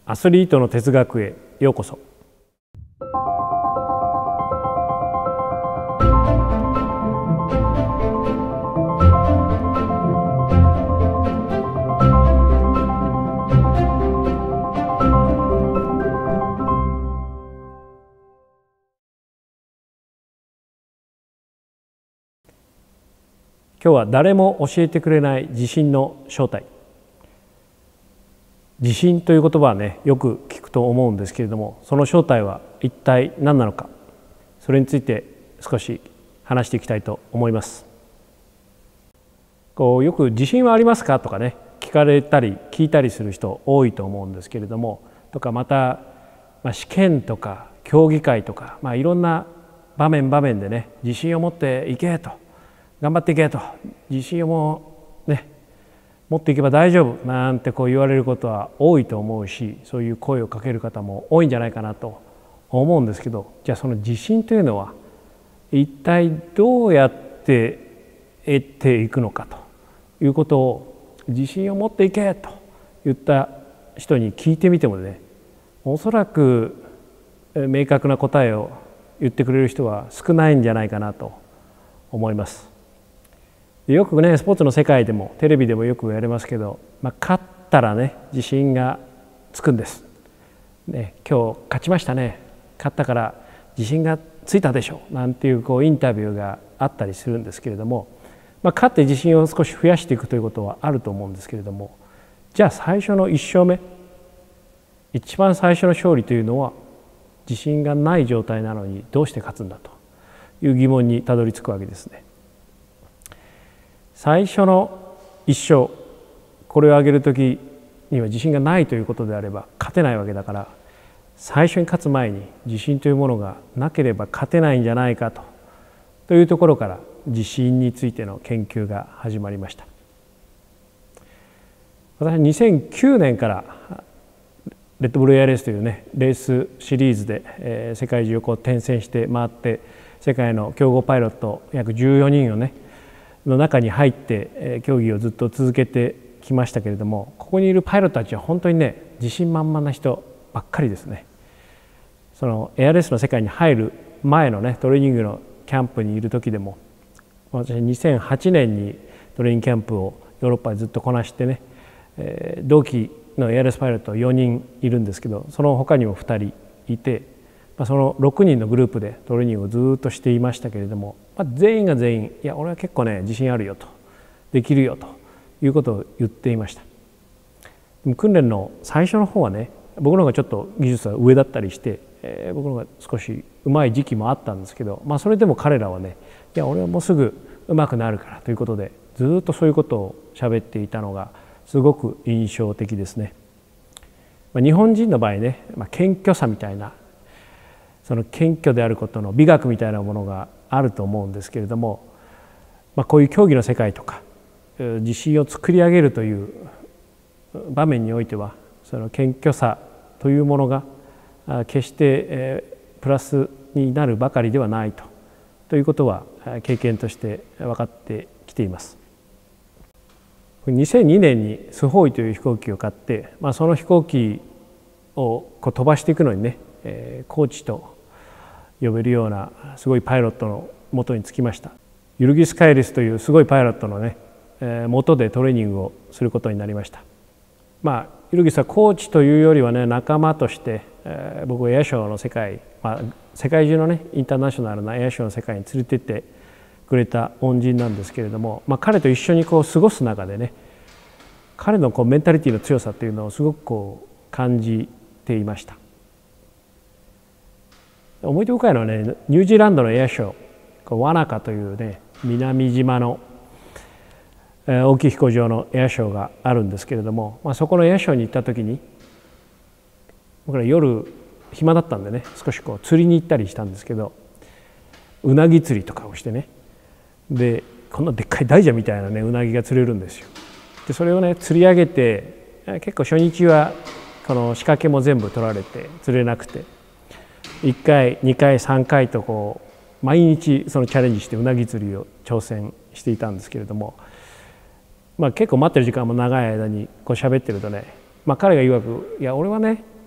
アスリートの哲学へようこそ。今日は誰も教えてくれない自信の正体。自信という言葉はね、よく聞くと思うんですけれども、その正体は一体何なのか、それについて少し話していきたいと思います。よく自信はありますかとかね、聞かれたり聞いたりする人多いと思うんですけれども、とかまた、試験とか競技会とか、いろんな場面でね、自信を持っていけと、頑張っていけと、自信を持っていけば大丈夫なんて言われることは多いと思うし、そういう声をかける方も多いんじゃないかなと思うんですけど、じゃあその自信というのは一体どうやって得ていくのかということを、自信を持っていけと言った人に聞いてみてもね、おそらく明確な答えを言ってくれる人は少ないんじゃないかなと思います。よくね、スポーツの世界でもテレビでもよく言われますけど、勝ったらね、自信がつくんです、ね、今日勝ちましたね、勝ったから自信がついたでしょなんていうインタビューがあったりするんですけれども、勝って自信を少し増やしていくということはあると思うんですけれども、じゃあ最初の1勝目、一番最初の勝利というのは自信がない状態なのにどうして勝つんだという疑問にたどり着くわけですね。最初の1勝、これを挙げる時には自信がないということであれば勝てないわけだから、最初に勝つ前に自信というものがなければ勝てないんじゃないかというところから自信についての研究が始まりました。私は2009年からレッドブルエアレースというね、レースシリーズで、世界中を転戦して回って、世界の強豪パイロット約14人をねの中に入って、競技をずっと続けてきましたけれども、ここにいるパイロットたちは本当にね、自信満々な人ばっかりですね。そのエアレースの世界に入る前のね、トレーニングのキャンプにいる時でも、私2008年にトレーニングキャンプをヨーロッパでずっとこなしてね、同期のエアレースパイロット4人いるんですけど、その他にも2人いて、その6人のグループでトレーニングをずっとしていましたけれども、全員が全員、いや俺は結構ね自信あるよと、できるよということを言っていました。でも訓練の最初の方はね、僕の方がちょっと技術は上だったりして、僕の方が少し上手い時期もあったんですけど、それでも彼らはね、いや俺はもうすぐ上手くなるからということで、ずっとそういうことを喋っていたのがすごく印象的ですね。日本人の場合ね、謙虚さみたいな、その謙虚であることの美学みたいなものがあると思うんですけれども、こういう競技の世界とか自信を作り上げるという場面においては、その謙虚さというものが決してプラスになるばかりではないということは経験として分かってきています。2002年にスホーイという飛行機を買って、その飛行機を飛ばしていくのにね、コーチと呼べるようなすごいパイロットの元に着きました。ユルギス・カイリスというすごいパイロットのね、元でトレーニングをすることになりました。ユルギスはコーチというよりはね、仲間として、僕をエアショーの世界、世界中のねインターナショナルなエアショーの世界に連れてってくれた恩人なんですけれども、彼と一緒に過ごす中でね、彼のメンタリティの強さというのをすごく感じていました。思い出深いのはね、ニュージーランドのエアショー、ワナカというね南島の大きい飛行場のエアショーがあるんですけれども、そこのエアショーに行った時に、僕ら夜暇だったんでね、少し釣りに行ったりしたんですけど、うなぎ釣りとかをしてね、でこんなでっかい大蛇みたいなねうなぎが釣れるんですよ。でそれをね釣り上げて、結構初日はこの仕掛けも全部取られて釣れなくて、1回2回3回と毎日そのチャレンジしてうなぎ釣りを挑戦していたんですけれども、結構待ってる時間も長い間に喋ってるとね、彼が曰く、いや俺はね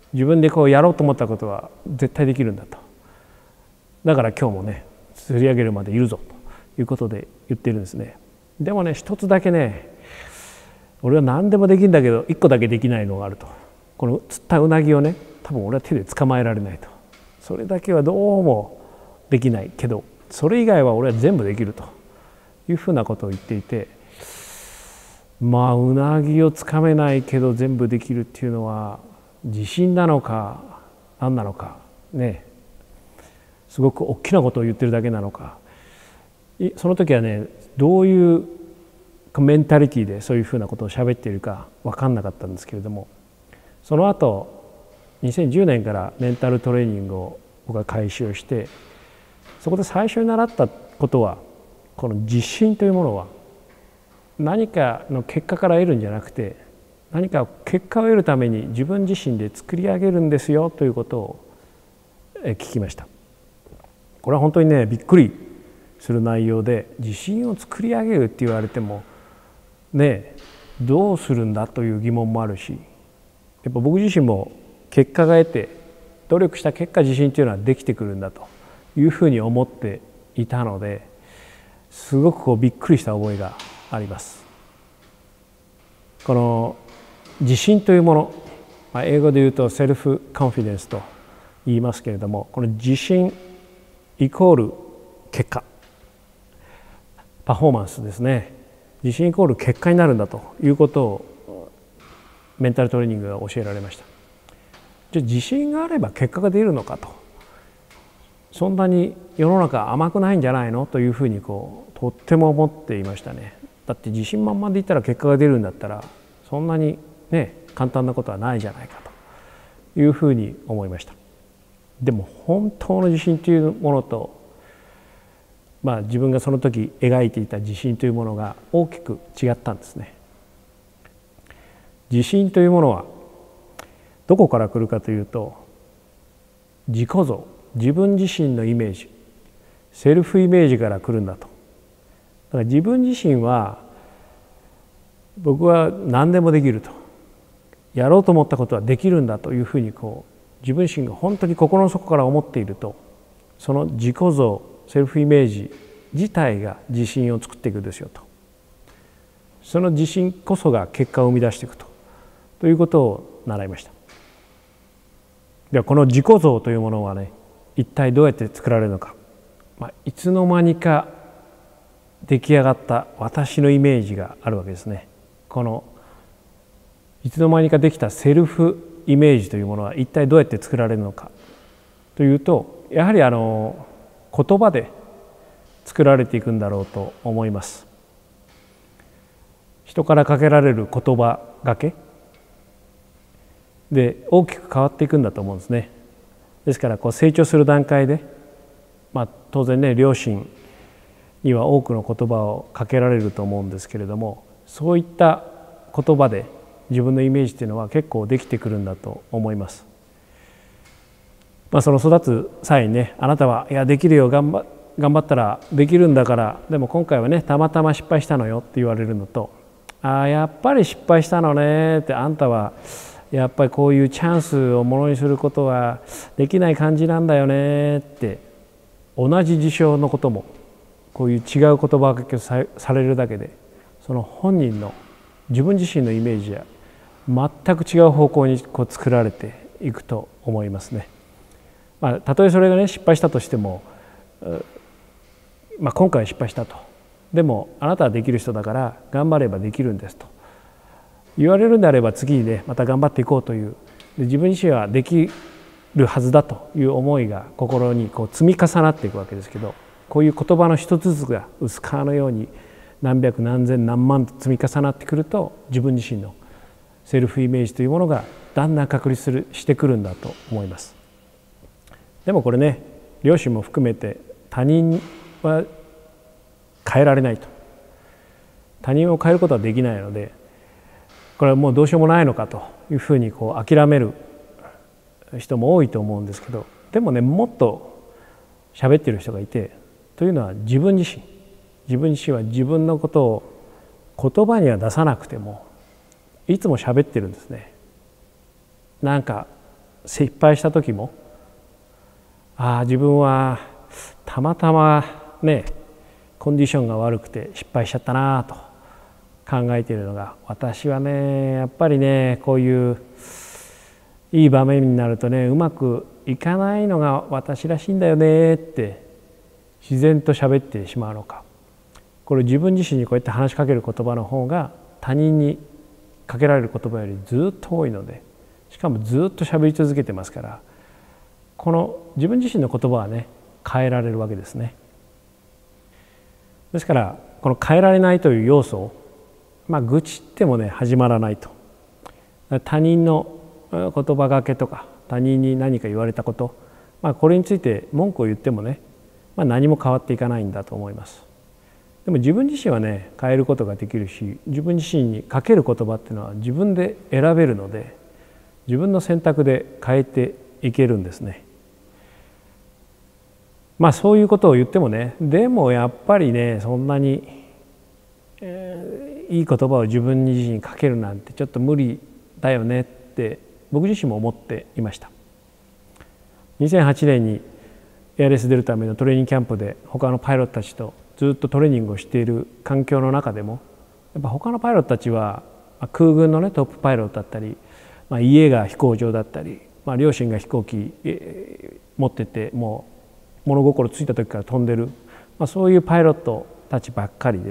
自分でこうやろうと思ったことは絶対できるんだと。だから今日もね釣り上げるまでいるぞということで言ってるんですね。でもね一つだけね、俺は何でもできるんだけど一個だけできないのがあると。この釣ったうなぎをね多分俺は手で捕まえられないと。それだけはどうもできないけどそれ以外は俺は全部できるというふうなことを言っていて、まあうなぎをつかめないけど全部できるっていうのは自信なのか何なのかね、すごく大きなことを言ってるだけなのか、その時はねどういうメンタリティーでそういうふうなことを喋っているか分かんなかったんですけれども、その後2010年からメンタルトレーニングを僕は開始をして、そこで最初に習ったことはこの自信というものは何かの結果から得るんじゃなくて、何か結果を得るために自分自身で作り上げるんですよということを聞きました。これは本当にねびっくりする内容で、自信を作り上げるって言われてもねどうするんだという疑問もあるし、やっぱ僕自身も結果が得て努力した結果自信というのはできてくるんだというふうに思っていたので、すごくこうびっくりした覚えがあります。この自信というもの、英語で言うとセルフコンフィデンスと言いますけれども、この自信イコール結果、パフォーマンスですね。自信イコール結果になるんだということをメンタルトレーニングが教えられました。じゃあ自信があれば結果が出るのかと、そんなに世の中甘くないんじゃないのというふうにとっても思っていましたね。だって自信満々で言ったら結果が出るんだったらそんなにね簡単なことはないじゃないかというふうに思いました。でも本当の自信というものと、自分がその時描いていた自信というものが大きく違ったんですね。自信というものはどこから来るかというと、自己像、自分自身のイメージ、セルフイメージから来るんだと。だから自分自身は僕は何でもできると、やろうと思ったことはできるんだというふうに自分自身が本当に心の底から思っていると、その自己像セルフイメージ自体が自信を作っていくんですよと。その自信こそが結果を生み出していくということを習いました。ではこの自己像というものはね一体どうやって作られるのか、いつの間にか出来上がった私のイメージがあるわけですね。このいつの間にかできたセルフイメージというものは一体どうやって作られるのかというと、やはり言葉で作られていくんだろうと思います。人からかけられる言葉がけで大きく変わっていくんだと思うんですね。ですから成長する段階で、当然ね両親には多くの言葉をかけられると思うんですけれども、そういった言葉で自分のイメージっていうのは結構できてくるんだと思います。その育つ際にね、あなたはいやできるよ、頑張ったらできるんだから、でも今回はねたまたま失敗したのよって言われるのと、やっぱり失敗したのねって、あんたはやっぱりこういうチャンスをものにすることはできない感じなんだよねって、同じ事象のこともこういう違う言葉がけされるだけで、その本人の自分自身のイメージや全く違う方向に作られていくと思いますね。たとえそれがね失敗したとしても、今回は失敗したと、でもあなたはできる人だから頑張ればできるんですと言われるんであれば、次にねまた頑張っていこうという、自分自身はできるはずだという思いが心に積み重なっていくわけですけど、こういう言葉の一つずつが薄皮のように何百何千何万と積み重なってくると、自分自身のセルフイメージというものがだんだん確立してくるんだと思います。でもこれね両親も含めて他人は変えられないと、他人を変えることはできないので、これはもうどうしようもないのかというふうに諦める人も多いと思うんですけど、でもねもっと喋ってる人がいて、というのは自分自身は自分のことを言葉には出さなくてもいつも喋ってるんですね。なんか失敗した時も自分はたまたまねコンディションが悪くて失敗しちゃったなと考えているのが、私はねやっぱりねこういういい場面になるとねうまくいかないのが私らしいんだよねって自然と喋ってしまうのか、これ自分自身にこうやって話しかける言葉の方が他人にかけられる言葉よりずっと多いので、しかもずっと喋り続けてますから、この自分自身の言葉はね変えられるわけですね。ですからこの変えられないという要素を愚痴ってもね始まらないと。他人の言葉がけとか他人に何か言われたこと、これについて文句を言ってもね、何も変わっていかないんだと思います。でも自分自身はね変えることができるし、自分自身にかける言葉っていうのは自分で選べるので、自分の選択で変えていけるんですね。そういうことを言ってもね、でもやっぱりねそんなに、いい言葉を自分自身にかけるなんてちょっと無理だよねって僕自身も思っていました。2008年にエアレス出るためのトレーニングキャンプで他のパイロットたちとずっとトレーニングをしている環境の中でも、やっぱ他のパイロットたちは空軍のねトップパイロットだったり、家が飛行場だったり、両親が飛行機持っててもう物心ついた時から飛んでる、そういうパイロットたちばっかり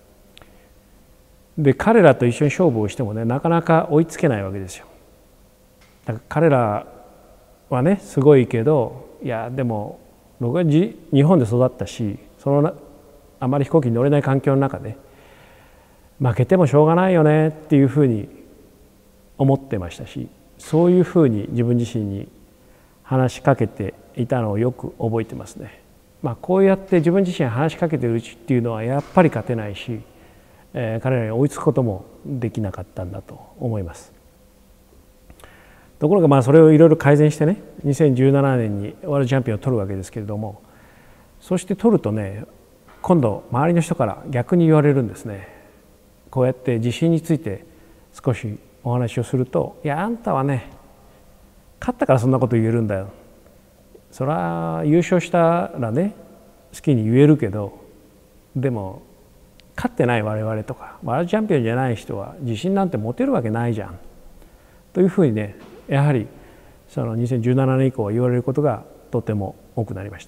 で、彼らと一緒に勝負をしてもねなかなか追いつけないわけですよ。だから彼らはねすごいけど、いやでも僕は日本で育ったし、あまり飛行機に乗れない環境の中で負けてもしょうがないよねっていうふうに思ってましたし、そういうふうに自分自身に話しかけていたのをよく覚えてますね。こうやって自分自身に話しかけているうちっていうのはやっぱり勝てないし、彼らに追いつくこともできなかったんだと思います。ところがそれをいろいろ改善してね、2017年にワールドチャンピオンを取るわけですけれども、そして取るとね今度周りの人から逆に言われるんですね。こうやって自信について少しお話をすると、いやあんたはね勝ったからそんなこと言えるんだよ、それは優勝したらね好きに言えるけど、でも勝ってない我々とかワールドチャンピオンじゃない人は自信なんて持てるわけないじゃんというふうにね、やはりその2017年以降は言われることがとても多くなりました。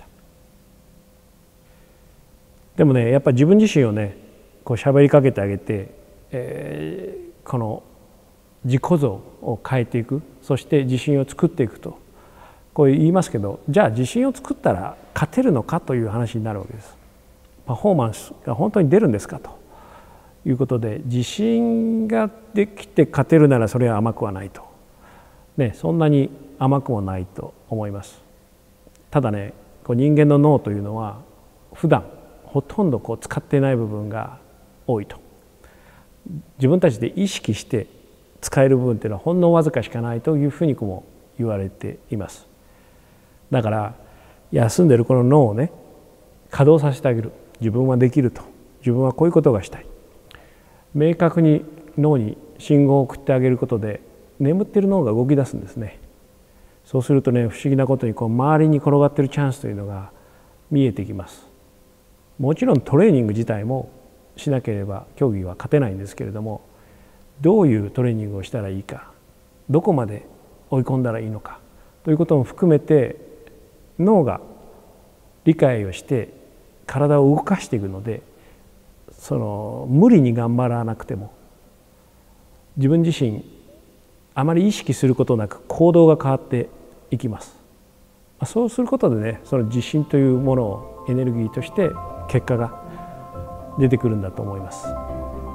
でもねやっぱり自分自身をねこう喋りかけてあげて、この自己像を変えていく、そして自信を作っていくとこう言いますけど、じゃあ自信を作ったら勝てるのかという話になるわけです。パフォーマンスが本当に出るんですかということで、自信ができて勝てるならそれは甘くはないと、そんなに甘くもないと思います。ただねこう人間の脳というのは普段ほとんど使っていない部分が多いと、自分たちで意識して使える部分っていうのはほんのわずかしかないというふうにも言われています。だから休んでるこの脳をね稼働させてあげる、自分はできると、自分はこういうことがしたい、明確に脳に信号を送ってあげることで眠っている脳が動き出すんですね。そうするとね不思議なことに周りに転がっているチャンスというのが見えてきます。もちろんトレーニング自体もしなければ競技は勝てないんですけれども、どういうトレーニングをしたらいいか、どこまで追い込んだらいいのかということも含めて脳が理解をして体を動かしていくので、無理に頑張らなくても自分自身あまり意識することなく行動が変わっていきます。そうすることでねその自信というものをエネルギーとして結果が出てくるんだと思います。